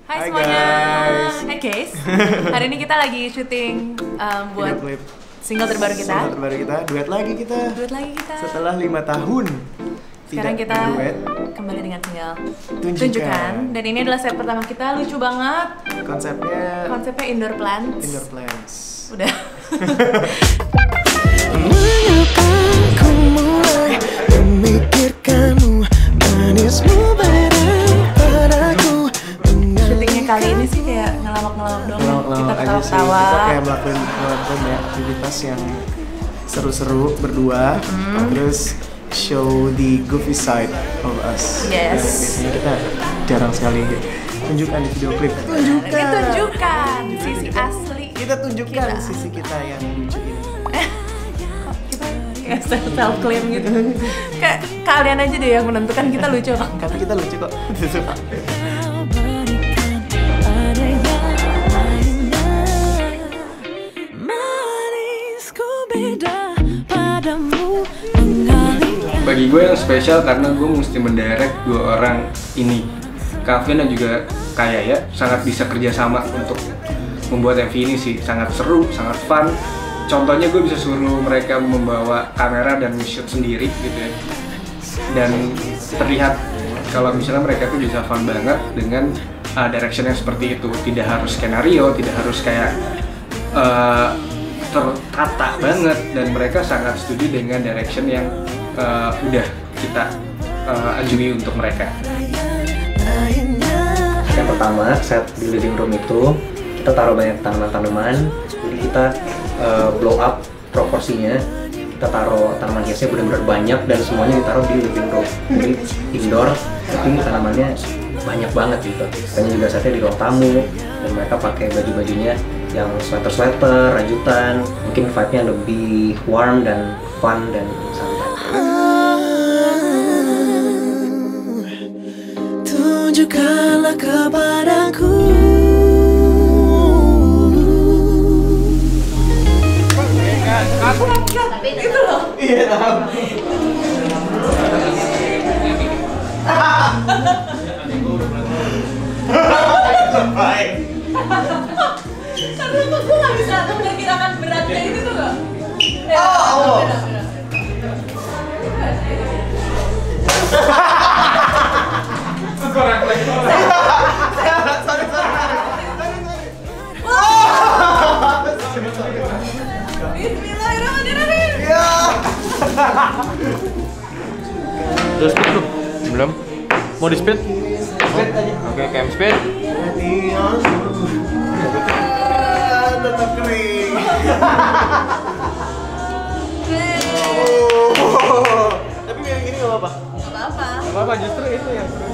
Hai Hai semuanya, guys. hai guys. Hari ini kita lagi syuting buat Video klip single terbaru kita. Single terbaru kita, duet lagi kita. Duet lagi kita. Setelah 5 tahun Sekarang tidak kita berduet. kembali dengan single Tunjukkan. Dan ini adalah set pertama kita, lucu banget. Konsepnya indoor plants. Indoor plants. Udah. Mengapa ku mulai memikirkanmu, manismu padaku. Syutingnya kali ini sih kayak ngelawak-ngelawak doang. Kita Aja sih, ketawa-tawa. kita kayak melakukan ya, aktivitas yang seru-seru berdua, terus show the goofy side of us. Yes. Yang biasanya kita jarang sekali tunjukkan di video klip. Tunjukkan sisi asli. Kita tunjukkan Kita. sisi kita yang lucu ini. Kita kayak self claim gitu. Kayak kalian aja deh yang menentukan kita lucu apa enggak. Tapi kita lucu kok. Bagi gue yang spesial karena gue mesti mendirect dua orang ini, Calvin dan juga Kaya ya, sangat bisa kerjasama untuk membuat MV ini sih, sangat seru, sangat fun. Contohnya gue bisa suruh mereka membawa kamera dan shoot sendiri gitu ya, dan terlihat kalau misalnya mereka tuh bisa fun banget dengan direction yang seperti itu. Tidak harus skenario, tidak harus kayak tertata banget, dan mereka sangat setuju dengan direction yang udah kita ajui untuk mereka. Yang pertama, set di living room itu kita taruh banyak tanaman-tanaman, jadi kita blow up proporsinya. Kita taruh tanaman hiasnya benar-benar banyak dan semuanya ditaruh di living room. Jadi indoor, tapi tanamannya banyak banget gitu. Kayaknya juga setnya di ruang tamu, dan mereka pakai baju-bajunya yang sweater-sweater, rajutan. Mungkin vibe-nya lebih warm dan fun dan santai. Tunjukkanlah kepadaku. Gitu loh. Karena tuh gue gak bisa memperkirakan beratnya itu tuh gak? Bismillahirrahmanirrahim. Udah speed belum? Belum. Mau di speed? Oke, cam speed. Tetap kering. Tapi kayak gini nggak apa-apa. Gak apa-apa. Nggak apa-apa, justru itu yang seru.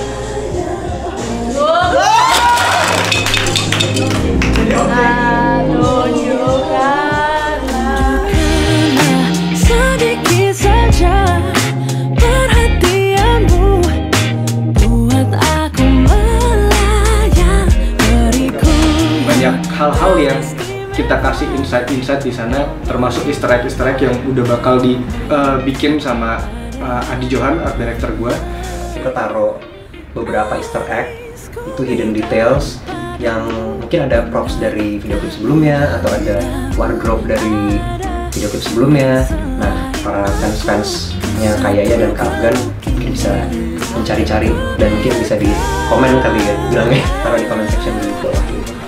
Sedikit saja perhatianmu buat aku melayang berikut. Banyak hal-hal yang kita kasih insight di sana, termasuk Easter egg yang udah bakal dibikin sama Adi Johan, art director gue. Kita taruh beberapa Easter egg, itu hidden details yang mungkin ada props dari video klip sebelumnya atau ada wardrobe dari video klip sebelumnya. Nah, para fans-fansnya Kayaya dan Calvin mungkin bisa mencari-cari dan mungkin bisa di komen kali ya, bilangnya taruh di comment section di bawah.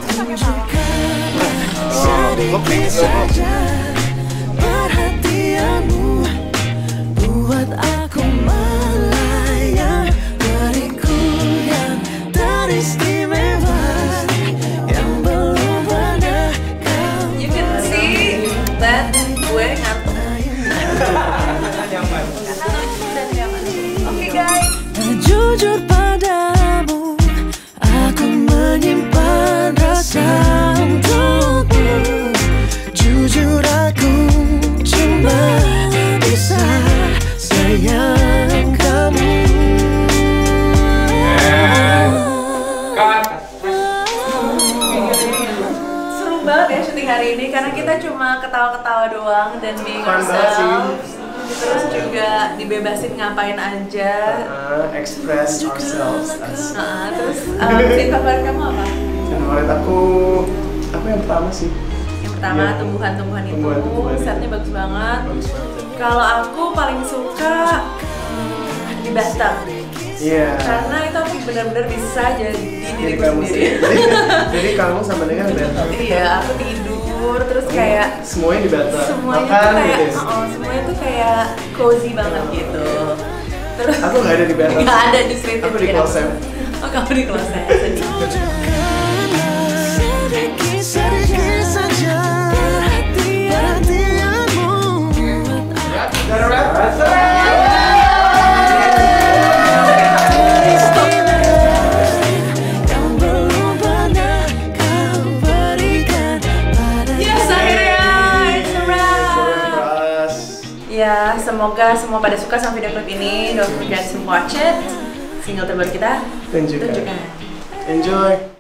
Sedikit saja perhatianmu buat aku melayang berikut yang teristimewa yang belum pernah kau. You can see that gue ngantuk. Karena lucu dan nyaman. Oke guys. Jujur padamu, aku menyimpan rasa untukmu. Jujur aku cuma bisa sayang kamu. Seru banget ya syuting hari ini karena kita cuma ketawa-ketawa doang dan being Fun banget sih. ourselves. terus juga dibebasin ngapain aja. Express ourselves. Terus scene favorit kamu apa? Favorit aku yang pertama sih. Yang pertama Iya. tumbuhan-tumbuhan itu, Tumbuhan-tumbuhan. setnya bagus banget. Bagus banget. Kalau aku paling suka di bathtub. Iya. Karena itu aku benar-benar bisa jadi diriku kamu sendiri. jadi kamu sama dengan bathtub. Iya, aku tidur terus kayak Semuanya di bathtub. semuanya Makan tuh kayak, gitu. semuanya tuh kayak cozy banget gitu. Terus Aku nggak ada di bathtub. nggak ada di situ. Aku di kloset. Oh, kamu di kloset. Sedih. Sedikit saja perhatianmu. Yang belum pernah kau berikan pada Yes, akhirnya it's a wrap. Terus. Ya, semoga semua pada suka sama video klip ini. Don't forget to watch it. Single terbaru kita Tunjukkan. tunjukkan. Enjoy.